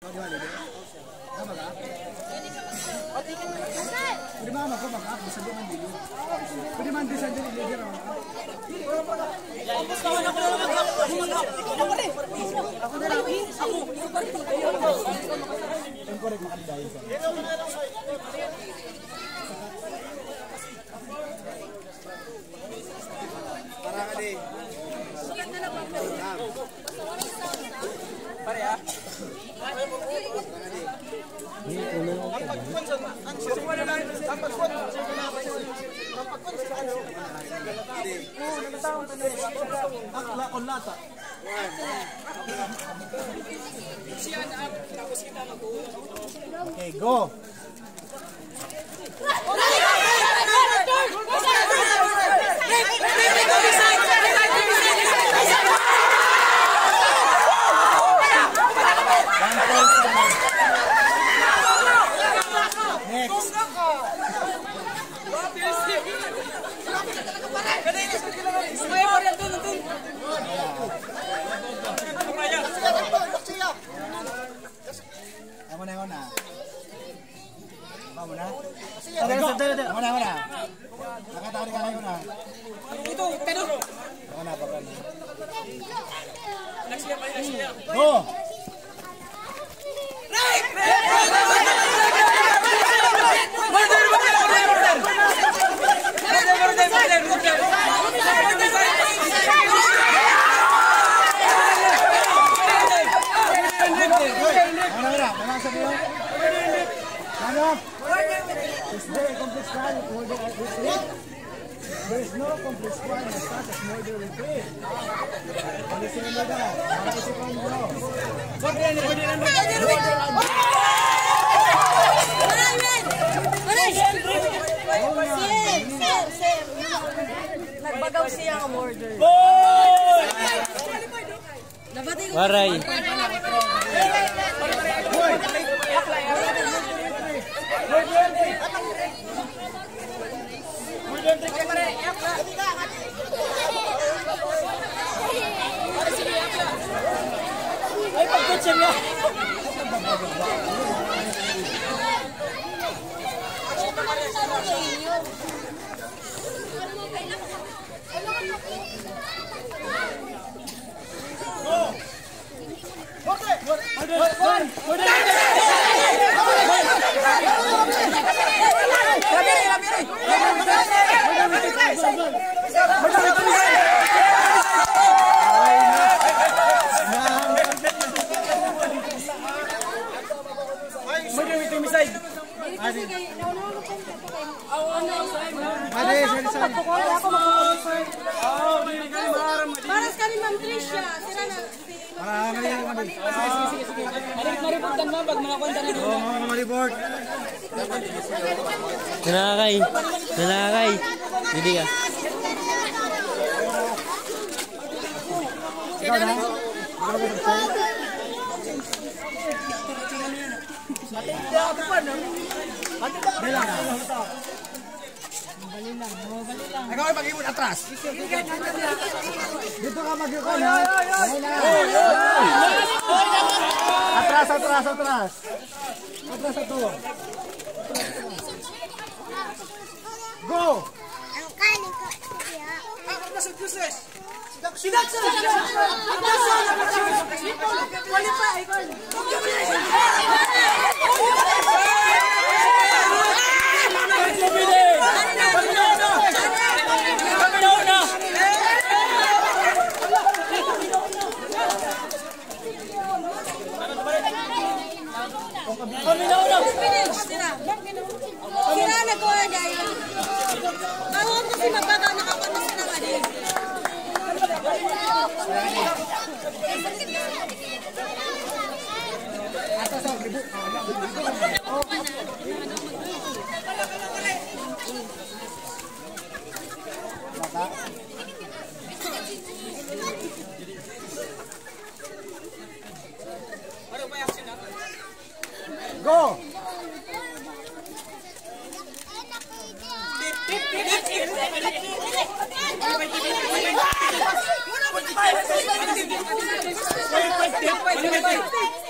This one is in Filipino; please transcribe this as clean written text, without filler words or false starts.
di ba? Tama ka? Pwede ba mag-up? Sabi man dito. Pwede man din sa dito. Ako na lang. Temporary makalidayo ka. Para ka din. Pare ah. Okay, go. Go! There is no complex crime as such as murder with rape. Alisin mo na. Maisipan mo. Nagbagaw siya ang murder. Waray. Ay, pagkutsin mo! Paras kami Ma'am Tricia. Sila na. Maributan mo pag mga kwenta na dito. Oo, mga maribort. Nanakay. Hindi ka. Ikaw na? Ikaw ay mag-iwan atras. Dito ka mag-iwan ha. Atras. Atras ito. Go! Ang kanin ko. Sila nagawa niya yun. Tawag mo si Magbagaw nakapanos na nga din. Go! Wait.